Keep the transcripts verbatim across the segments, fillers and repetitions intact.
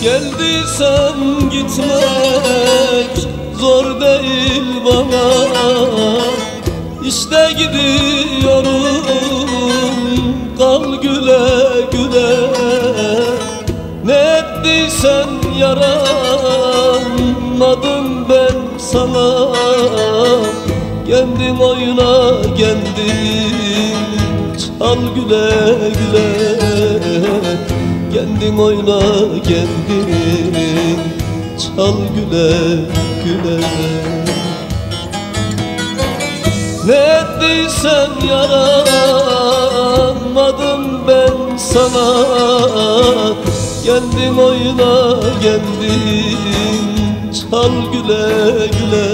Geldiysen gitmek zor değil bana. İşte gidiyorum, kal güle güle. Ne ettiysen yaranmadım ben sana. Kendin oyna kendin çal güle güle. Kendin oyna kendin çal güle güle. Ne ettiysen yaranmadım ben sana. Kendin oyna kendin çal güle güle.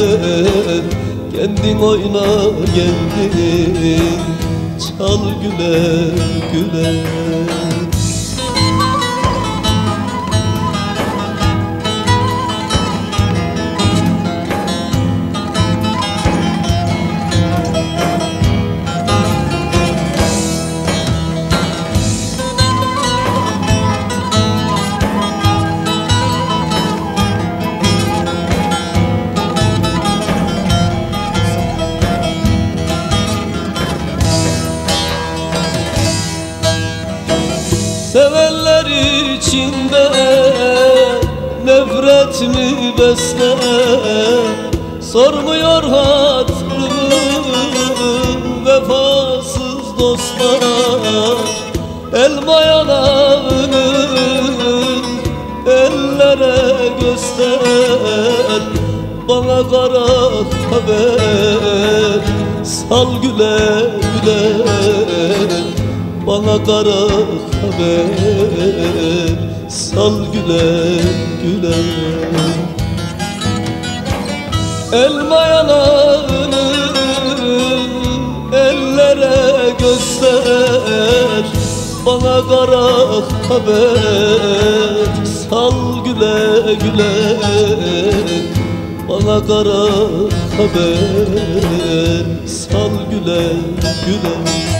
Kendin oyna kendin çal güle güle. Sevenler içinde nefret mi besler? Sormuyor hatırımı vefasız dostlar. Elma yanağını ellere göster. Bana kara haber sal güle güle. Bana kara haber sal güle güle. Elma yanağını ellere göster. Bana kara haber sal güle güle. Bana kara haber sal güle güle.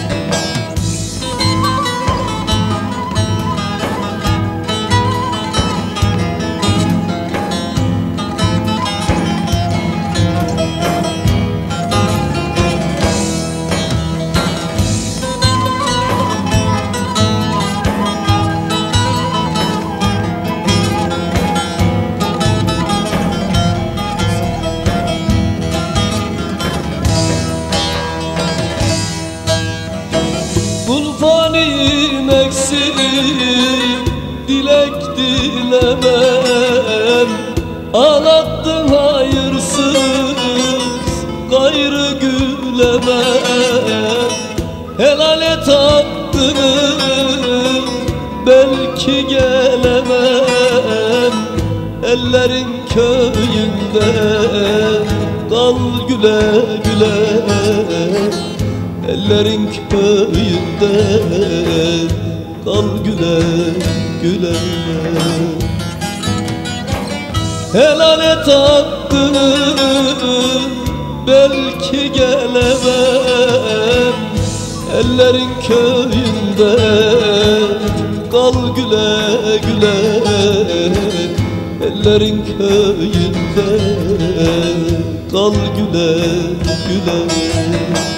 Kulfaniyim eksik, dilek dilemem. Ağlattın hayırsız, gayrı gülemem. Helal et hakkını, belki gelemem. Ellerin köyünde kal güle güle. Ellerin köyünde kal güle güle. Helal et hakkını, belki gelemem. Ellerin köyünde kal güle güle. Ellerin köyünde kal güle güle.